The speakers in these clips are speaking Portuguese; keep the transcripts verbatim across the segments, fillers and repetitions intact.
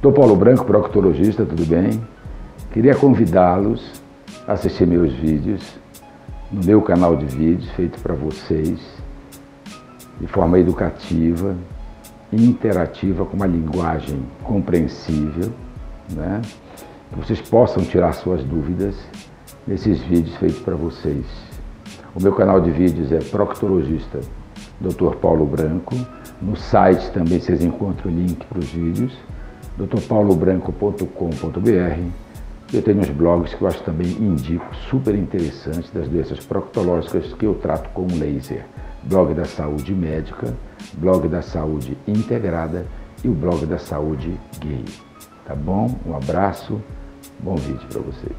Doutor Paulo Branco, proctologista, tudo bem? Queria convidá-los a assistir meus vídeos no meu canal de vídeos, feito para vocês, de forma educativa, interativa, com uma linguagem compreensível, né? Que vocês possam tirar suas dúvidas nesses vídeos feitos para vocês. O meu canal de vídeos é Proctologista doutor Paulo Branco. No site também vocês encontram o link para os vídeos, doutor paulo branco ponto com ponto br. Eu tenho uns blogs que eu acho também indico, super interessantes, das doenças proctológicas que eu trato com laser. Blog da Saúde Médica, blog da Saúde Integrada e o blog da Saúde Gay. Tá bom? Um abraço, bom vídeo para vocês.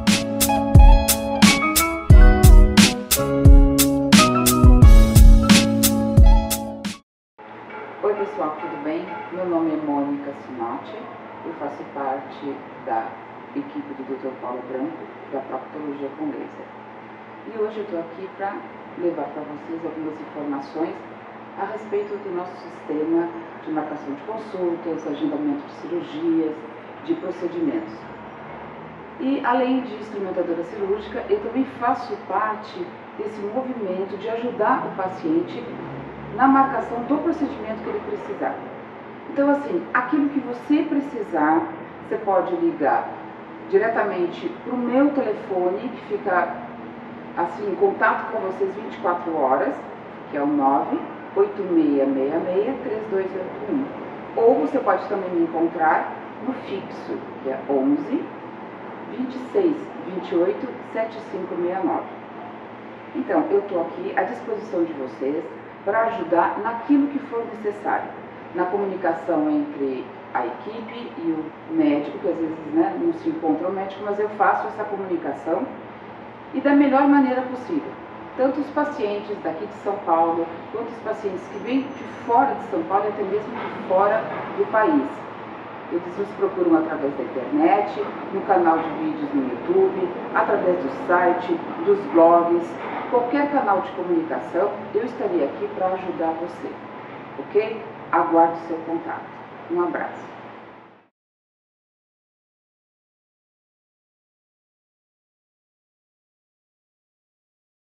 Oi pessoal, tudo bem? Meu nome é Mônica Sinati, eu faço parte da equipe do doutor Paulo Branco, da Proctologia com Laser. E hoje eu estou aqui para levar para vocês algumas informações a respeito do nosso sistema de marcação de consultas, agendamento de cirurgias, de procedimentos. E além de instrumentadora cirúrgica, eu também faço parte desse movimento de ajudar o paciente na marcação do procedimento que ele precisar. Então, assim, aquilo que você precisar, você pode ligar diretamente para o meu telefone, que fica assim em contato com vocês vinte e quatro horas, que é o nove oito seis seis seis, três dois oito um. Ou você pode também me encontrar no fixo, que é onze, vinte e seis, vinte e oito, setenta e cinco sessenta e nove. Então, eu estou aqui à disposição de vocês para ajudar naquilo que for necessário, na comunicação entre a equipe e o médico, que às vezes, né, não se encontra o médico, mas eu faço essa comunicação e da melhor maneira possível. Tanto os pacientes daqui de São Paulo, quanto os pacientes que vêm de fora de São Paulo e até mesmo de fora do país. Eles nos procuram através da internet, no canal de vídeos no YouTube, através do site, dos blogs, qualquer canal de comunicação, eu estaria aqui para ajudar você, ok? Aguardo o seu contato. Um abraço.